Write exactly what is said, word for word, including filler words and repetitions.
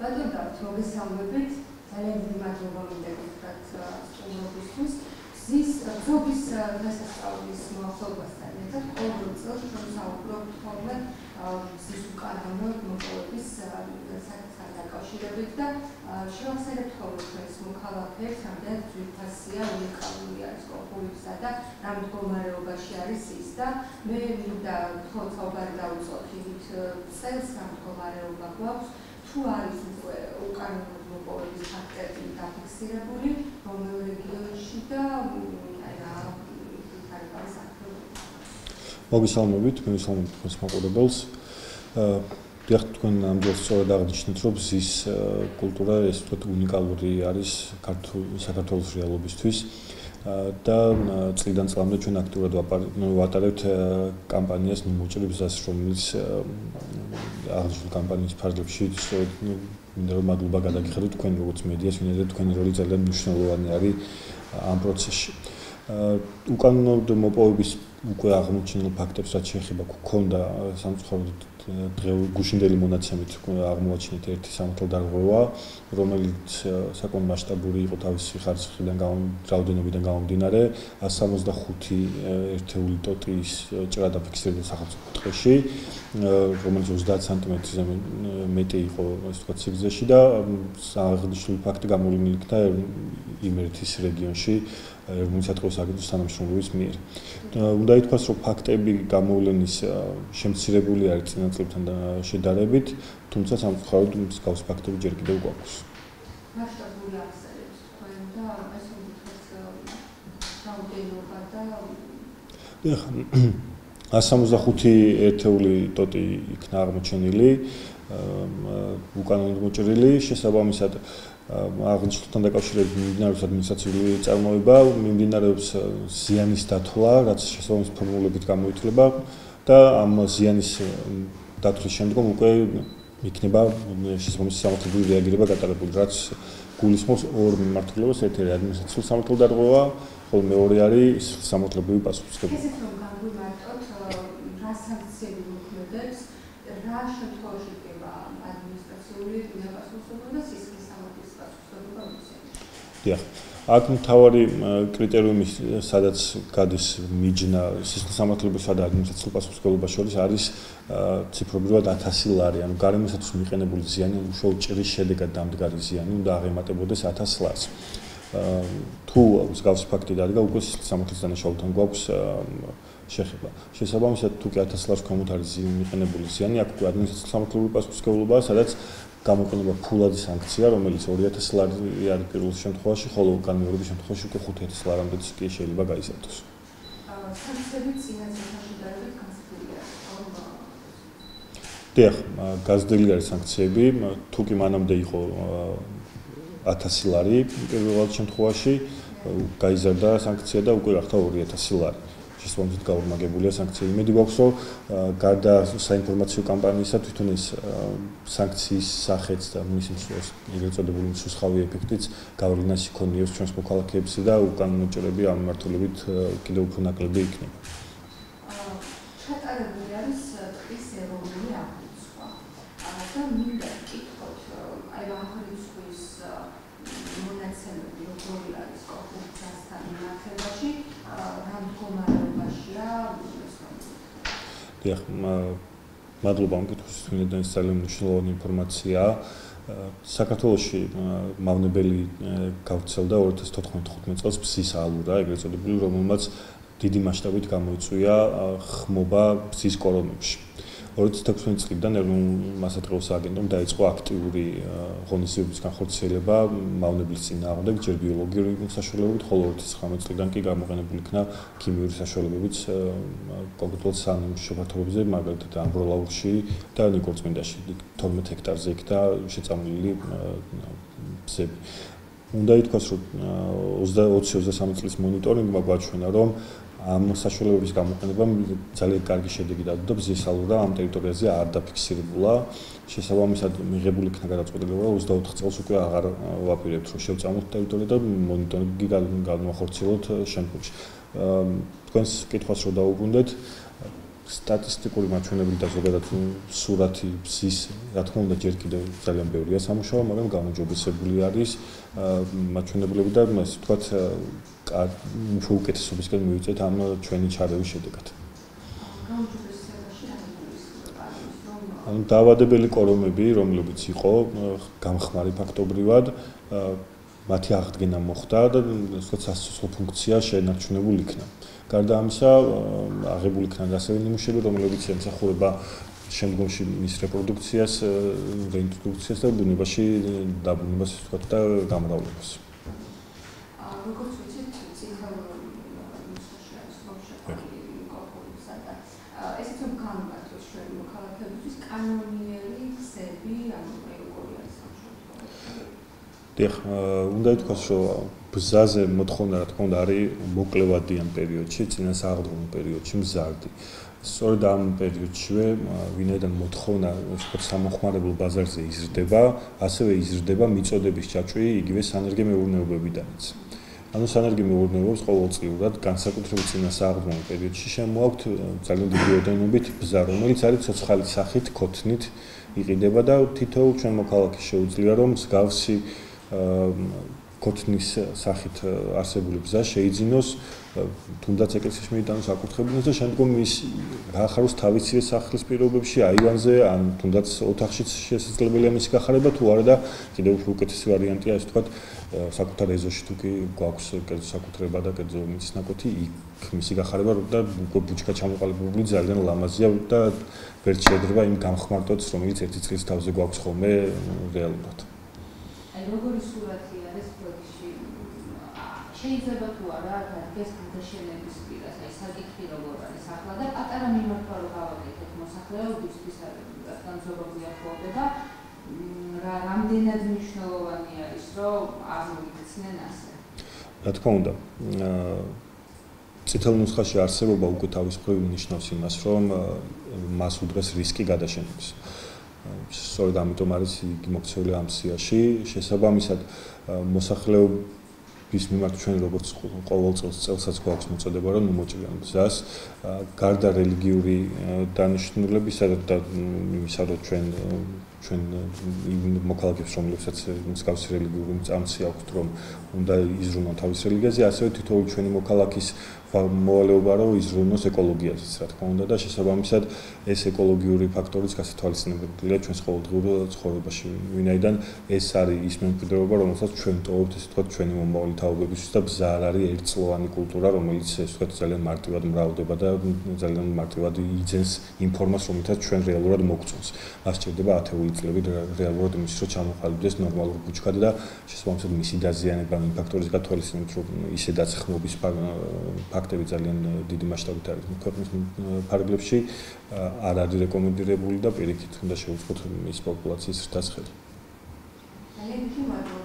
ბატონო, მოგესალმებით. ძალიან დიდი მადლობა მინდა გითხრათ სტუმრობისთვის. ზის ზოგის დღესასწაულის მოახლოებასთან ერთად ყოველ წელს ჩვენ საუბრობთ ხოლმე ზის უკანონო მოპოვების საკითხთან დაკავშირებით და შევახსენებთ ხოლმე ჩვენს მოქალაქეებს, რამდენად ძვირფასია, უნიკალური არის კონკურსისა და რა მდგომარეობაში არის ის და მე მინდა თქო საუბარი დავიწყოთ იმით წელს რა მდგომარეობა გვაქვს, თუ არის უკანონო მოპოვების ფაქტები დაფიქსირებული, რომელ რეგიონში და აი რა ვითარება საქართველოში. მოგესალმებით, მოგესალმებით თქვენს მაყურებელს. დიახ, თქვენ ამჯერად სწორად აღნიშნეთ, რომ ზის კულტურა ეს თვით უნიკალური არის საქართველოს რეალობისთვის და წლიდან წლამდე ჩვენ აქტიურად ვატარებთ კამპანიას მიმოჭრებისას, რომელიც აღნიშნული კამპანიის ფარგლებში მინდა რომ მადლობა გადაგიხადოთ თქვენ როგორც მედიას, ვინაიდან თქვენი როლი ძალიან მნიშვნელოვანი არის ამ პროცესში. უკანონო მოპოვების უკვე აღმოჩენილ ფაქტებს რაც შეეხება გქონდა სამწუხაროდ გუშინდელი მონაცემით აღმოაჩინეთ ერთი სამართალდარღვევა, რომელიც საკმაოდ მასშტაბური იყო თავისი ხარისხიდან რაოდენობიდან გამომდინარე, ას სამოცდახუთი ერთეული ტოტის ჭრა დაფიქსირდა სახელმწიფო ტყეში, რომელიც ოცდაათ სანტიმეტრზე მეტი იყო, ასე ვთქვათ, სიგრძეში და აღნიშნული ფაქტი გამოვლენილი იქნა იმერეთის რეგიონში ეროვნული სატყეოს აგენტოს თანამშრომლობის მიერ. უნდა ითქვას, რომ ფაქტები გამოვლენის შემცირებული არის წინა წლებთან შედარებით, თუმცა სამწუხაროდ მსგავსი ფაქტები ჯერ კიდევ გვაქვს. მასშტაბური აღწერებს თქვენ და ასე ვთქვათ, რაოდენობა და დიახ, ას სამოცდახუთი ერთეული ტოტი იქნა აღმოჩენილი, უკანონოდ მოჭრილი, შესაბამისად აღნიშნულთან დაკავშირებით მიმდინარეობს ადმინისტრაციული წარმოება, მიმდინარეობს ზიანის დათვლა, რაც შესაბამის ფორმულებით გამოითვლება და ამ ზიანის დათვლის შემდგომ უკვე იქნება შესაბამისი სამართლებრივი რეაგირება გატარებული, რაც გულისხმობს ორ მიმართულებას, ერთი არის ადმინისტრაციული სამართალდარღვევა, ხოლო მეორე არის სამართლებრივი პასუხისმგებლობა. ესეც რომ განვიმარტოთ, რა სანქციები მოქმედებს, რა შემთხვევაში იქნება ადმინისტრაციული პასუხისმგებლობა და სისხლის სამართლის პასუხისმგებლობა მისცემი. დიახ, აქ მთავარი კრიტერიუმი, სადაც გადის მიჯნა სისხლის სამართლებისა და ადმინისტრაციული პასუხისმგებლობის შორის არის ციფრობრივად ათასი ლარი, ანუ გარემოსათვის მიყენებული ზიანი, უშუალოდ ჭრის შედეგად დამდგარი ზიანი უნდა აღემატებოდეს ათას ლარს. თუ მსგავსი ფაქტი დადგა, უკვე სისხლის სამართლის დანაშაულთან გვაქვს შეხება. შესაბამისად, თუ კი ათას ლარს ქვემოთ არის მიყენებული ზიანი, აქ უკვე ადმინისტრაციული სამართლებრივი პასუხისმგებლობაა, სადაც გამოყენება ფულადი სანქცია, რომელიც ორი ათასი ლარი არის პირველ შემთხვევაში, ხოლო განმეორების შემთხვევაში უკვე ხუთი ათასი ლარამდეც კი შეიძლება გაიზარდოს. სანქციები წინა წელთან შედარებით განსხვავებული არის, ხო? დიახ, გაზრდილი არის სანქციები, თუ კი მანამდე იყო ათასი ლარი პირველ შემთხვევაში, გაიზარდა სანქცია და უკვე გახდა ორი ათასი ლარი. შესაბამისად გაორმაგებულია სანქციები. იმედი გვაქვს, რომ გარდა საინფორმაციო კამპანიისა თვითონ ეს სანქციის სახეც და მის ეგრეთ წოდებული მსუსხავი ეფექტიც გავლენას იქონიოს ჩვენს მოქალაქეებზე და უკანონო ჭრები ამ მიმართულებით კიდევ უფრო ნაკლები იქნება. ჩატარებული არის ტყის ეროვნული აღრიცხვა და მინდა ვკითხოთ, აი რა აღრიცხვის მონაცემები როგორი არის კონკურსთან მიმართებაში, რა მდგომარეობაშია დიახ, მადლობა ამ კითხვისთვის, ვინაიდან ეს ძალიან მნიშვნელოვანი ინფორმაციაა. საქართველოში მავნებელი გავრცელდა ორი ათას თოთხმეტ წელს ბზის ალურა, ეგრეთ წოდებული, რომელმაც დიდი მასშტაბით გამოიწვია ხმობა ბზის კორომებში. ორი ათას ექვსმეტი წლიდან ეროვნულმა სასატყეოს აგენტომ დაიწყო აქტიური ღონისძიებების განხორციელება მავნებლის წინააღმდეგ, ჯერ ბიოლოგიური საშუალებებით, ხოლო ორი ათას ცხრამეტ წლიდან კი გამოყენებული იქნა ქიმიური საშუალებებით, კონკრეტულად სამუშაო ფართობებზე, მაგალითად ამბროლაურში და ნიკორწმინდაში თორმეტ ჰექტარზე იქნა შეწამლილი ბზები. უნდა ითქვას, რომ ოცი ოცდასამი წლის მონიტორინგმა გვაჩვენა, რომ ამ საშუალებების გამოყენებამ ძალიან კარგი შედეგი დადო ბზის ალურა ამ ტერიტორიაზე არ დაფიქსირებულა. შესაბამისად მიღებული იქნა გადაწყვეტილება ოცდაოთხ წელს უკვე აღარ ვაპირებთ, რომ შევწამოთ ტერიტორია და მონიტორინგი განვახორციელოთ შემდგომში. თქვენს კითხვას რო დაუბრუნდეთ, სტატისტიკური მაჩვენებლები და ზოგადად სურათი ბზის, რა თქმა უნდა, ჯერ კიდევ ძალიან ბევრია სამუშაო, მაგრამ გამოჯობესებული არის მაჩვენებლები და ასე ვთქვათ, უფრო უკეთესობისკენ მივიწეთ ამ ჩვენი ჩარევის შედეგად. ანუ დაავადებელი კორომები, რომლებიც იყო გამხმარი ფაქტობრივად, მათი აღდგენა მოხდა და ასე ვთქვათ, სასიცოცხლო ფუნქცია შეენარჩუნებულ იქნა. გარდა ამისა, აღებული იქნა ასევე ნიმუშები, რომლებიც ემსახურება შემდგომში მის რეპროდუქციას, რეინტროდუქციას და ბუნებაში დაბრუნებას, ასე ვთქვათ, და გამრავლებას. როგორც ვიცით, წითელ ნუსხაში არის მოშეფილი კორპუსა და ესეც რომ განვართოს ჩვენ მოქალაქეებისთვის კანონიერი გზები, ანუ როგორი არის ამ შემთხვევაში? დიახ, უნდა ითქვას, რომ ბზაზე მოთხოვნა, რა თქმა უნდა, არის მოკლევადიან პერიოდში, წინა სააღდგომო პერიოდში მზარდი. სწორედ ამ პერიოდშივე, ვინაიდან მოთხოვნა, ვთქვათ, სამოხმარებლო ბაზარზე იზრდება, ასევე იზრდება მიწოდების ճაჭვი იგივე სანერგე მეურნეობებიდანაც. ანუ სანერგე მეურნეობებს ყოველწლიურად, განსაკუთრებით წინა სააღდგომო პერიოდში შემოაქვთ ძალიან დიდი ოდენობით ბზა, რომელიც არის ცოცხალი სახით, ქოთნით იყიდება და თითოეულ ჩვენ მოქალაქეს შეუძლია, რომ მსგავსი ქოთნის სახით არსებული ბზა შეიძინოს, თუნდაც ეკლესიაში მიიტანოს აკურთხებინოს და შემდგომ ის გაახაროს თავისივე სახლის პირობებში, აივანზე, ან თუნდაც ოთახშიც შესაძლებელია მისი გახარება, თუ არა და კიდევ უფრო უკეთესი ვარიანტია, ასე ვთქვათ, საკუთარ ეზოში თუ კი გვაქვს კერძო საკუთრება და კერძო მიწის ნაკვეთი, იქ მისი გახარება და ბუჩქა ჩამოყალიბებული ძალიან ლამაზია და ვერ შეიძლება იმ გამხმარტოც, რომელიც ერთი წლის თავზე გვაქვს ხოლმე რეალურად. აი როგორი სურათი არის პროექტში? შეიძლება თუ არა დადგეს გადაშენების პირას, აი საკითხი როგორ არის ახლა და პატარა მიმართვა რო გავაკეთეთ მოსახლეობისთვის, რადგან ზოგადად ახლოვდება, რა რამდენად მნიშვნელოვანი არის, რომ არ მოიქცნენ ასე? რა თქმა უნდა, წითელ ნუსხაში არსებობა უკვე თავის მხრივ ნიშნავს იმას, რომ მას უდრეს რისკი გადაშენების. სწორედ ამიტომ არის იგი მოქცეული ამ სიაში, შესაბამისად მოსახლეობის მიმართ ჩვენ როგორც ყოველ წელს წელსაც გვაქვს მოწოდება, რომ მოჭრიან ბზას, გარდა რელიგიური დანიშნულებისა და იმისა, რომ ჩვენ ჩვენ მოქალაქეებს, რომლებსაც მსგავსი რელიგიური წამსი აქვთ, რომ უნდა იზრუნონ თავის რელიგიაზე, ასევე თითოეული ჩვენი მოქალაქის მოვალეობა, რომ იზრუნოს ეკოლოგიაზეც, რა თქმა უნდა და შესაბამისად ეს ეკოლოგიური ფაქტორიც გასათვალისწინებელია ჩვენს ყოველდღიურ ცხოვრებაში, ვინაიდან ეს არის ის მემკვიდრეობა, რომელსაც ჩვენ ტოვებთ, ესე ვთქვათ, ჩვენი მომავალი თაობებისთვის და ბზა არ არის ერთწლოვანი კულტურა, რომელიც ესე ვთქვათ, ძალიან მარტივად მრავლდება და ძალიან მარტივად იძენს ინფორმაციას, რომელსაც ჩვენ რეალურად მოგწონს. მას სჭირდება ათეული წლები რეალურად იმის, რომ ჩამოყალიბდეს ნორმალურ ბუჩქად და შესაბამისად მისი დაზიანება იმ ფაქტორის გათვალისწინებით, რომ ისე დაწეხმობის ფაქტები ძალიან დიდი მასშტაბით არის ქვეყნის ფარგლებში, არ არის რეკომენდირებული და პირიქით უნდა შევუწყოთ მის პოპულაციის ზრდას ხელი. ძალიან დიდი მადლობა.